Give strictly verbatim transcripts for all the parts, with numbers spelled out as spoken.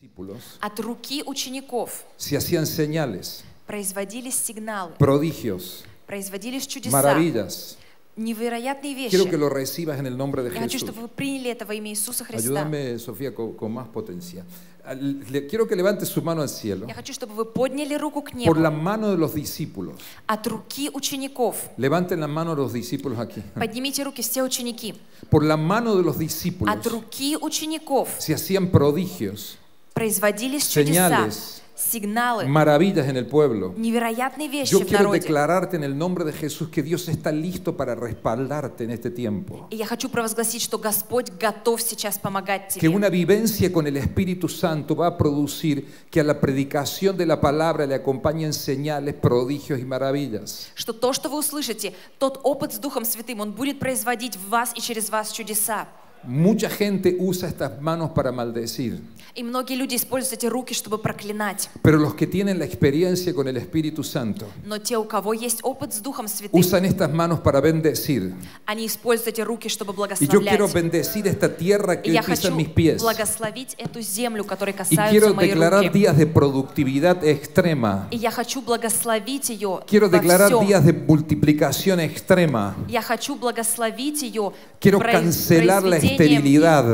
От руки учеников se hacían señales, производились сигналы, prodigios, производились чудеса, maravillas. невероятные вещи. Quiero que lo recibas en el nombre de Я хочу, Jesús. чтобы вы приняли это во имя Иисуса Христа. Ayúdame, Sofía, con, con más potencia. Le, quiero que levante su mano al cielo. Я хочу, чтобы вы подняли руку к Por небу. la mano de los discípulos. От руки учеников. Levanten la mano de los discípulos aquí. Поднимите руки все ученики. Por la mano de los discípulos От руки учеников se hacían prodigios, производились чудеса, señales, сигналы, maravillas en el pueblo. невероятные вещи Yo в quiero народе. declararte en el nombre de Jesús que Dios está listo para respaldarte en este tiempo. И я хочу провозгласить, что Господь готов сейчас помогать Que тебе. una vivencia con el Espíritu Santo va a producir que a la predicación de la palabra le acompañen señales, prodigios y maravillas. Что то, что вы услышите, тот опыт с Духом Святым, он будет производить в вас и через вас чудеса. Mucha gente usa estas manos para maldecir. И многие люди используют эти руки, чтобы проклинать. Pero los que tienen la experiencia con el Espíritu Santo Но те, у кого есть опыт с Духом Святым, usan estas manos para bendecir. они используют эти руки, чтобы Y yo quiero благословлять. bendecir esta tierra И que я pisan хочу mis pies. благословить эту землю, которой Y касаются quiero мои declarar руки. días de productividad extrema. И я хочу благословить ее Quiero во declarar всем. días de multiplicación extrema. Я хочу благословить ее Quiero произ- cancelar la произведением. esterilidad,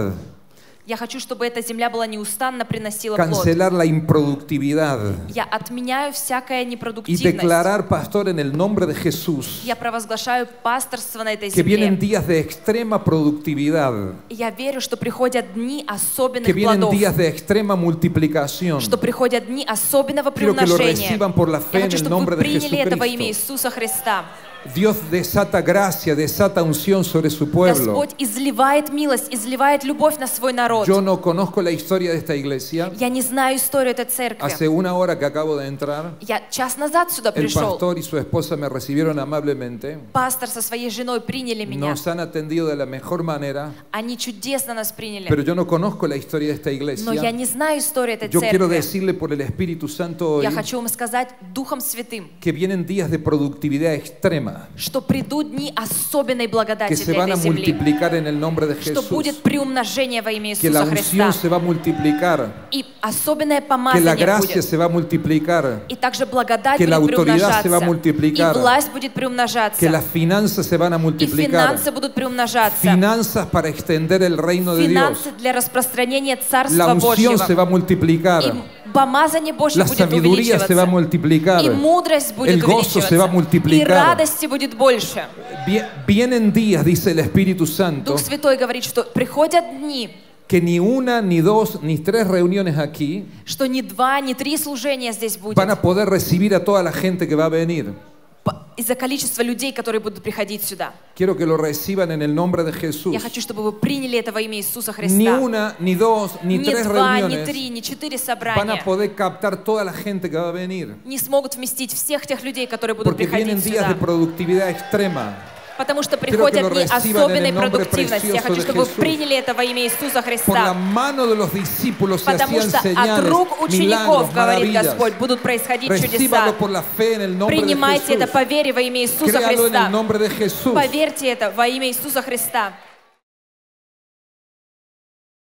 Я хочу, чтобы эта земля была неустанно приносила плод. cancelar la improductividad Я отменяю всякая y непродуктивность. declarar, pastor, en el nombre de Jesús, Я провозглашаю пасторство на этой que vienen земле. días de extrema productividad, И я верю, что приходят дни que особенных vienen плодов, días de extrema multiplicación. что приходят дни особенного Quiero que lo приумножения. reciban por la fe Я en хочу, el чтобы nombre вы de приняли это во имя Jesucristo. Иисуса Христа. Dios desata gracia, desata unción sobre su pueblo. Господь изливает милость, изливает любовь на свой народ. Yo no conozco la historia de esta iglesia. Я не знаю историю этой церкви. Hace una hora que acabo de entrar, Я час назад сюда el пришел. pastor y su esposa me recibieron amablemente. Пастор со своей женой приняли меня. Nos han atendido de la mejor manera, Они чудесно нас приняли. pero yo no conozco la historia de esta Но я iglesia. не знаю историю этой Yo quiero церкви. decirle por el Espíritu Santo hoy Я хочу вам сказать Духом Святым, que vienen días de productividad extrema, что придут дни особенной que благодати se для van a этой земли. multiplicar en el nombre de Что будет Jesús, приумножение во имя que la Иисуса unción Христа. se va a multiplicar, И особенное que la помазание gracia будет. se va a multiplicar, И также благодать que la будет autoridad se va a приумножаться. multiplicar, И власть будет que приумножаться. las finanzas se van a И multiplicar, финансы будут приумножаться. finanzas para extender el reino de Dios. Финансы для распространения La Царства unción se Божьего. va a multiplicar, И помазание Божье la будет sabiduría se va a увеличиваться. multiplicar, И мудрость будет el gozo se va a увеличиваться. И multiplicar. радости будет больше. Vie- Vienen días, dice el Espíritu Santo, Дух Святой говорит, что приходят дни, que ni una, ni dos, ni tres reuniones aquí что ни два, ни три служения здесь будет. van a poder recibir a toda la gente que va a venir. По- Из-за количества людей, которые будут приходить сюда. Quiero que lo reciban en el nombre de Я Jesús. хочу, чтобы вы приняли это во имя Иисуса Ni Христа. una, ni dos, ni Ни tres два, ни reuniones три, ни четыре van a собрания poder captar toda la gente que va a venir. не смогут вместить всех тех людей, которые будут Porque vienen приходить días de сюда. productividad extrema. Потому что Quiero que lo приходят дни reciban en особенной el nombre продуктивности. Я precioso хочу, de чтобы вы Jesús. приняли это во имя Иисуса Por la Христа. mano de los discípulos se Потому hacían что от señales, рук учеников, milagros, говорит maravillas. Господь, будут происходить Recíbalo чудеса. por la fe en el nombre de Принимайте это Jesús. по вере во имя Иисуса Créalo en el Христа. nombre de Jesús. Поверьте это во имя Иисуса Христа.